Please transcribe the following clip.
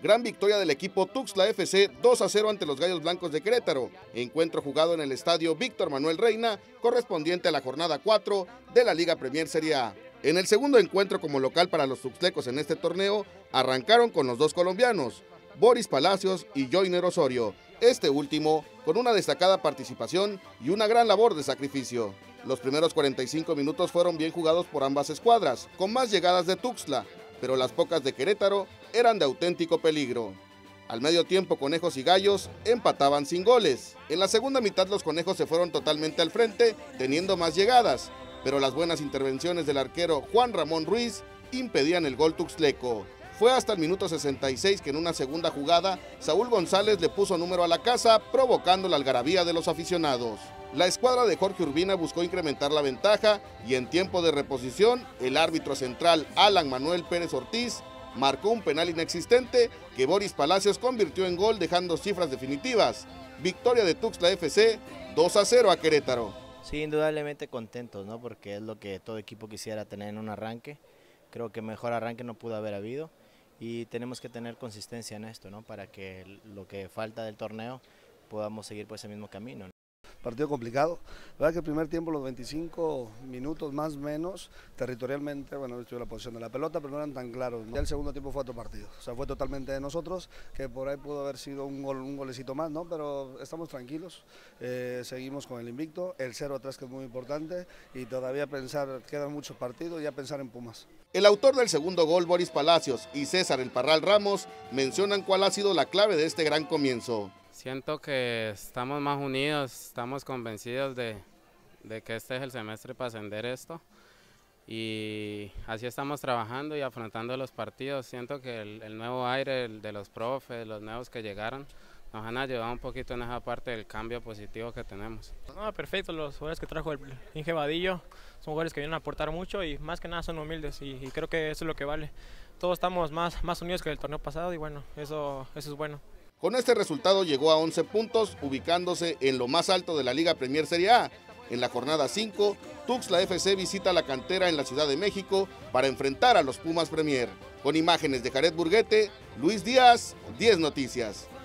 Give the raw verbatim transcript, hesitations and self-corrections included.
Gran victoria del equipo Tuxtla F C dos a cero ante los Gallos Blancos de Querétaro, encuentro jugado en el estadio Víctor Manuel Reina, correspondiente a la jornada cuatro de la Liga Premier Serie A. En el segundo encuentro como local para los tuxtlecos en este torneo, arrancaron con los dos colombianos, Boris Palacios y Joyner Osorio, este último con una destacada participación y una gran labor de sacrificio. Los primeros cuarenta y cinco minutos fueron bien jugados por ambas escuadras, con más llegadas de Tuxtla, pero las pocas de Querétaro eran de auténtico peligro. Al medio tiempo, Conejos y Gallos empataban sin goles. En la segunda mitad los Conejos se fueron totalmente al frente, teniendo más llegadas, pero las buenas intervenciones del arquero Juan Ramón Ruiz impedían el gol tuxtleco. Fue hasta el minuto sesenta y seis que en una segunda jugada, Saúl González le puso número a la casa, provocando la algarabía de los aficionados. La escuadra de Jorge Urbina buscó incrementar la ventaja y en tiempo de reposición, el árbitro central Alan Manuel Pérez Ortiz marcó un penal inexistente que Boris Palacios convirtió en gol, dejando cifras definitivas. Victoria de Tuxtla F C dos a cero a Querétaro. Sí, indudablemente contentos, ¿no? Porque es lo que todo equipo quisiera tener en un arranque. Creo que mejor arranque no pudo haber habido y tenemos que tener consistencia en esto, ¿no? Para que lo que falta del torneo podamos seguir por ese mismo camino, ¿no? Partido complicado, la verdad que el primer tiempo, los veinticinco minutos más o menos, territorialmente, bueno, estuve en la posición de la pelota, pero no eran tan claros. Ya el segundo tiempo fue otro partido, o sea, fue totalmente de nosotros, que por ahí pudo haber sido un, gol, un golecito más, ¿no? Pero estamos tranquilos, eh, seguimos con el invicto, el cero atrás que es muy importante, y todavía pensar, quedan muchos partidos, ya pensar en Pumas. El autor del segundo gol, Boris Palacios, y César El Parral Ramos, mencionan cuál ha sido la clave de este gran comienzo. Siento que estamos más unidos, estamos convencidos de, de que este es el semestre para ascender esto y así estamos trabajando y afrontando los partidos. Siento que el, el nuevo aire el de los profes, los nuevos que llegaron, nos han ayudado un poquito en esa parte del cambio positivo que tenemos. No, perfecto, los jugadores que trajo el Inge Vadillo son jugadores que vienen a aportar mucho y más que nada son humildes y, y creo que eso es lo que vale. Todos estamos más, más unidos que el torneo pasado y bueno, eso, eso es bueno. Con este resultado llegó a once puntos, ubicándose en lo más alto de la Liga Premier Serie A. En la jornada cinco, Tuxtla F C visita la cantera en la Ciudad de México para enfrentar a los Pumas Premier. Con imágenes de Jared Burguete, Luis Díaz, diez Noticias.